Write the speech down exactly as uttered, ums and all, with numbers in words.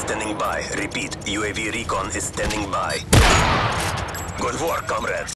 standing by. Repeat, U A V recon is standing by. Good work, comrades.